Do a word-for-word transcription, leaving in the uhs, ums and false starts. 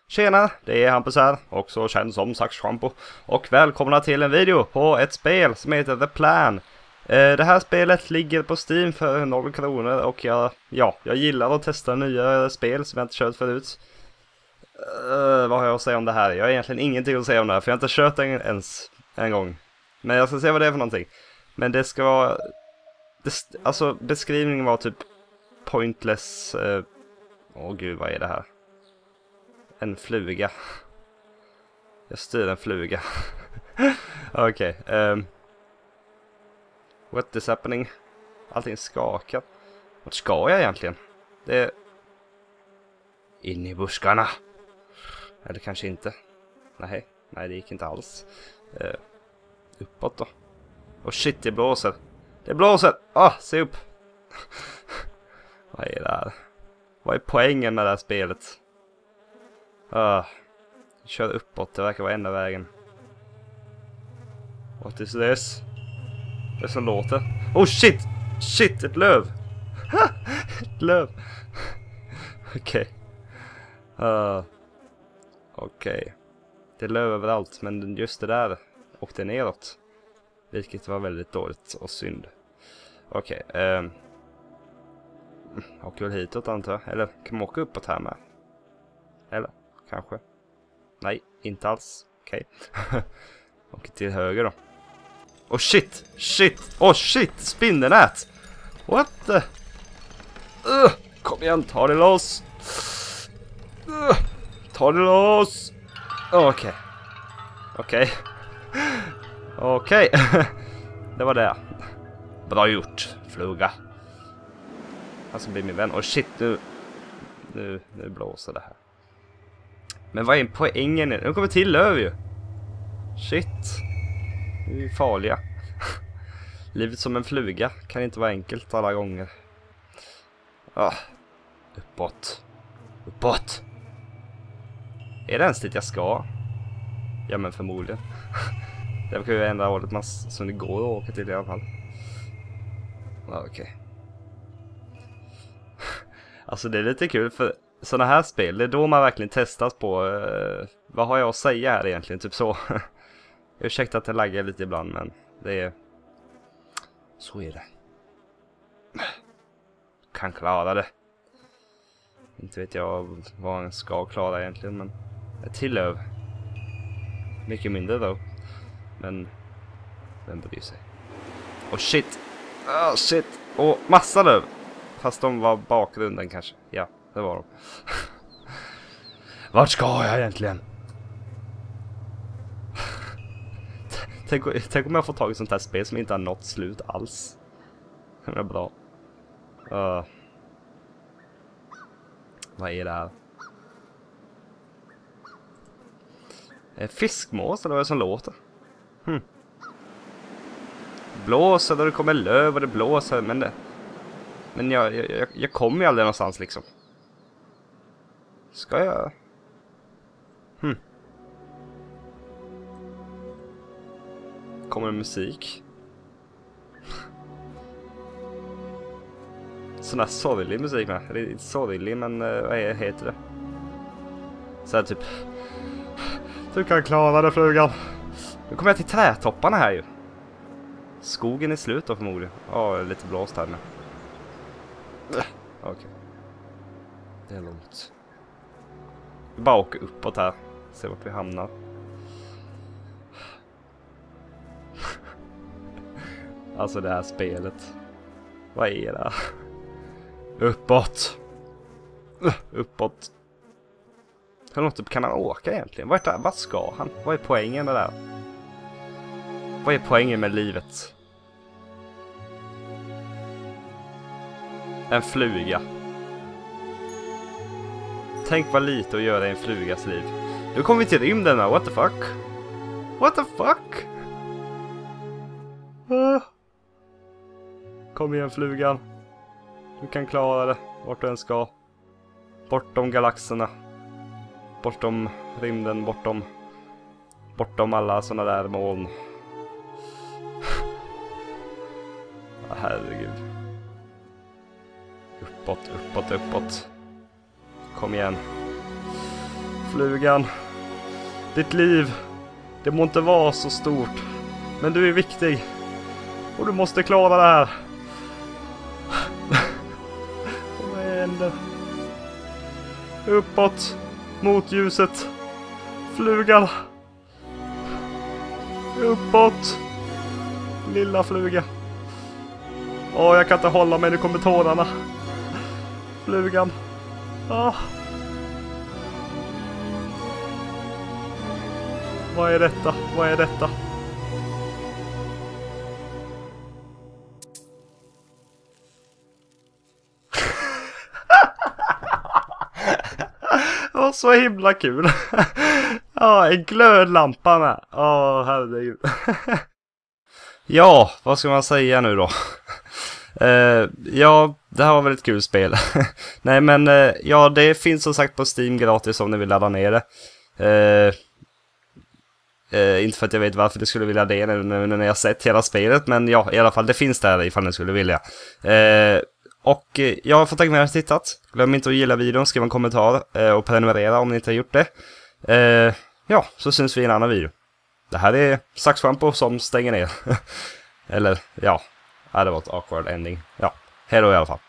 Tjena, det är Hampus här, också känd som Saxschampo. Och välkomna till en video på ett spel som heter The Plan. eh, Det här spelet ligger på Steam för noll kronor. Och jag, ja, jag gillar att testa nya spel som jag inte kört förut. uh, Vad har jag att säga om det här? Jag har egentligen ingenting att säga om det här, för jag har inte kört det ens en gång. Men jag ska se vad det är för någonting. Men det ska vara det, alltså beskrivningen var typ pointless. Åh uh, oh, gud, vad är det här? En fluga. Jag styr en fluga. Okej. Okay, um, what is happening? Allting skakar. Vart ska jag egentligen? Det är in i buskarna. Eller kanske inte. Nej, nej det gick inte alls. Uh, uppåt då. Och shit, det blåser. Det blåser! Ah, se upp! Vad är det här? Vad är poängen med det här spelet? Ah, kör uppåt, det verkar vara enda vägen. What is this? Det är som låter. Oh shit! Shit, ett löv! Ett löv! Okej. Okay. Uh, Okej. Okay. Det är löv överallt, men just det där åkte neråt. Vilket var väldigt dåligt och synd. Okej. Okay, um, åker väl hitåt antar jag. Eller kan man åka uppåt här med? Eller? Kanske. Nej, inte alls. Okej. Okay. Åker till höger då. Oh shit! Shit! Oh shit! Spindelnät! What the? Uh, kom igen, ta det loss! Uh, ta det loss! Okej. Okej. Okej. Det var det. Bra gjort, fluga. Han ska bli min vän. Oh shit, nu... Nu, nu blåser det här. Men vad är poängen? Nu kommer till löv ju. Shit. Vi är farliga. Livet som en fluga kan inte vara enkelt alla gånger. Ah. Uppåt. Uppåt. Är det ens dit jag ska? Ja, men förmodligen. Det kan ju ändra hållet man som det går att åka till i alla fall. Ah, okej. Okay. Alltså det är lite kul för sådana här spel, det är då man verkligen testas på uh, vad har jag att säga här egentligen, typ så. Ursäkta att det laggar lite ibland, men det är så är det. Kan klara det. Inte vet jag vad han ska klara egentligen, men ett till löv. Mycket mindre då. Men vem bryr sig? Oh shit. Oh shit. Och massa löv. Fast de var bakgrunden kanske. Ja, det var de. Vart ska jag egentligen? tänk, tänk om jag får tag i sånt här spel som inte har nått slut alls. Det är bra. Uh. Vad är det här? Eh, fiskmås eller vad är det som låter? Hmm. Blåser då det kommer löv och det blåser, men det... Men jag, jag, jag kommer ju aldrig någonstans liksom. Ska jag? Hmm. Kommer det musik? Sån här sorglig musik med. Det är inte sorglig, men uh, vad är, heter det? Så här typ. Du kan klara det, flugan. Nu kommer jag till trädtopparna här ju. Skogen är slut då förmodligen. Ja, oh, lite blåst här med. Okej. Okay. Det är långt. Vi bara åker uppåt här. Se vart vi hamnar. Alltså det här spelet. Vad är det? Uppåt. Uppåt. Hur långt upp kan han åka egentligen? Vart, vart ska han? Vad är poängen med det här? Vad är poängen med livet? En fluga. Tänk vad lite att göra i en flugas liv. Nu kommer vi till rymden här. What the fuck? What the fuck? Ah. Kom igen, flugan. Du kan klara det. Vart du än ska. Bortom galaxerna. Bortom rymden. Bortom. Bortom alla såna där moln. Ah, herregud. Uppåt, uppåt, uppåt. Kom igen. Flugan. Ditt liv. Det må inte vara så stort. Men du är viktig. Och du måste klara det här. Vad händer? Uppåt. Mot ljuset. Flugan. Uppåt. Lilla fluga. Åh, jag kan inte hålla mig, nu kommer tårarna. Flugan. Ah. Vad är detta? Vad är detta? Det var så himla kul. Ja, en glödlampa med. Åh, herregud. Ja, vad ska man säga nu då? Uh, ja, det här var väl ett kul spel. Nej, men uh, ja, det finns som sagt på Steam gratis om ni vill ladda ner det. Uh, uh, inte för att jag vet varför du skulle vilja det nu, nu när jag sett hela spelet. Men ja, i alla fall, det finns där ifall ni skulle vilja. Uh, och uh, jag har fått tacka för att ni har tittat. Glöm inte att gilla videon, skriva en kommentar uh, och prenumerera om ni inte har gjort det. Uh, ja, så syns vi i en annan video. Det här är saxschampo som stänger ner. Eller, ja. Ja, det var ett awkward ending. Ja, hej då i alla fall.